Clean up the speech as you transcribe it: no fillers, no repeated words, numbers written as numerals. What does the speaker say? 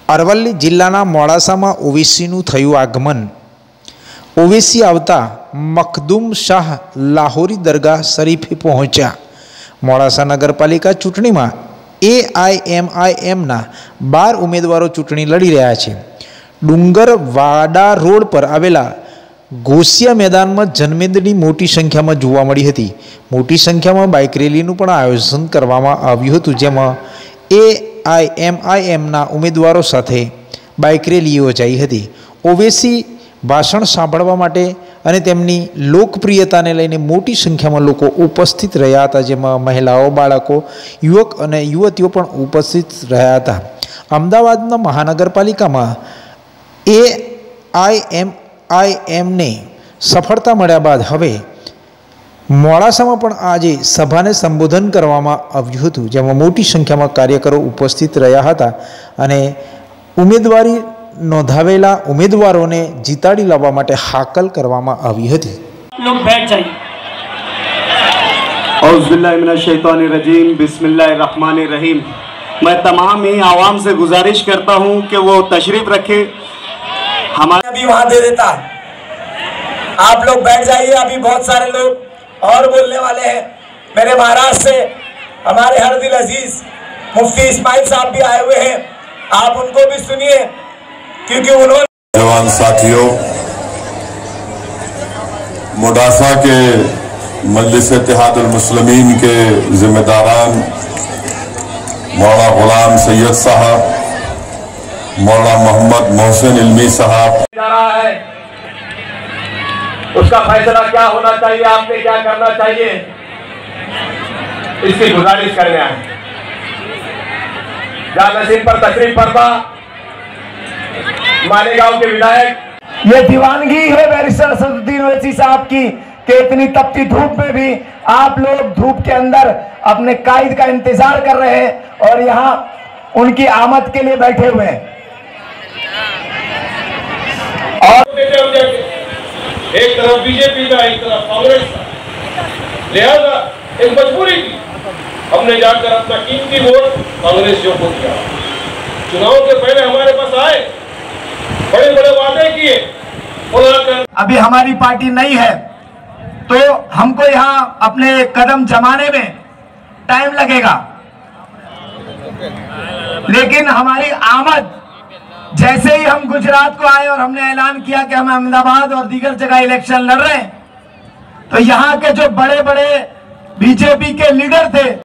અરવલ્લી જિલ્લાના મોડાસામાં ઓવેસીનું થયું આગમન। ઓવેસી આવતા મખદૂમ શાહ લાહોરી દરગાહ શરીફે પહોંચ્યા। મોડાસા નગરપાલિકા ચૂંટણીમાં AIMIMના 12 ઉમેદવારો ચૂંટણી લડી રહ્યા છે। ડુંગરવાડા રોડ પર આવેલા ઘોસિયા मैदाનમાં જનમેદની મોટી સંખ્યામાં જોવા મળી હતી। મોટી સંખ્યામાં બાઇક રેલીનું પણ આયોજન કરવામાં આવ્યું હતું, જેમાં AIMIMના ઉમેદવારો સાથે બાઇક રેલી યોજાઈ હતી। ઓવેસી ભાષણ સાંભળવા માટે અને તેમની લોકપ્રિયતાને લઈને મોટી સંખ્યામાં લોકો ઉપસ્થિત રહ્યા હતા, જેમાં મહિલાઓ, બાળકો, યુવક અને યુવતીઓ પણ ઉપસ્થિત રહ્યા હતા। અમદાવાદના મહાનગરપાલિકામાં AIMIMને સફળતા મળ્યા બાદ હવે મોડાસામાં પણ આજે સભાને સંબોધન કરવામાં આવ્યું હતું, જેમાં મોટી સંખ્યામાં કાર્યકરો ઉપસ્થિત રહ્યા હતા અને ઉમેદવારી નોંધાવેલા ઉમેદવારોને જીતાડી લાવવા માટે હાકલ કરવામાં આવી હતી। लोग बैठ जाइए। औज़ुबिल्लाहिमिनश्शैतानिर्रजीम, बिस्मिल्लाहिर्रहमानिर्रहीम। मैं तमाम ही आवाम से गुजारिश करता हूँ कि वो तशरीफ रखे। हमारे अभी वहाँ दे देता, आप लोग बैठ जाइए। अभी बहुत सारे लोग और बोलने वाले हैं। मेरे महाराष्ट्र से हमारे हर दिल अजीज मुफ्ती इस्माइल साहब भी आए हुए हैं, आप उनको भी सुनिए, क्योंकि उन्होंने जवान साथियों, मोडासा के मजलिस इत्तेहादुल मुस्लिमीन के जिम्मेदारान मौलाना गुलाम सैयद साहब, मौलाना मोहम्मद मोहसिन इल्मी साहब, जा रहा है उसका फैसला क्या होना चाहिए, आपने क्या करना चाहिए, इसकी गुजारिश करने आए। जानसीन पर तशरीफ फरमा मालेगांव के विधायक। ये दीवानगी है बैरिस्टर असदुद्दीन ओवैसी साहब की कि इतनी तपती धूप में भी आप लोग धूप के अंदर अपने कायद का इंतजार कर रहे हैं और यहाँ उनकी आमद के लिए बैठे हुए हैं। और एक तरफ बीजेपी का, एक तरफ कांग्रेस का, लिहाजा एक मजबूरी थी, हमने जाकर अपना कीमती वोट कांग्रेसियों को दिया। चुनाव के पहले हमारे पास आए, बड़े बड़े वादे किए, अभी हमारी पार्टी नहीं है तो हमको यहाँ अपने कदम जमाने में टाइम लगेगा, लेकिन हमारी आमद जैसे ही हम गुजरात को आए और हमने ऐलान किया कि हम अहमदाबाद और दीगर जगह इलेक्शन लड़ रहे हैं, तो यहाँ के जो बड़े बड़े बीजेपी के लीडर थे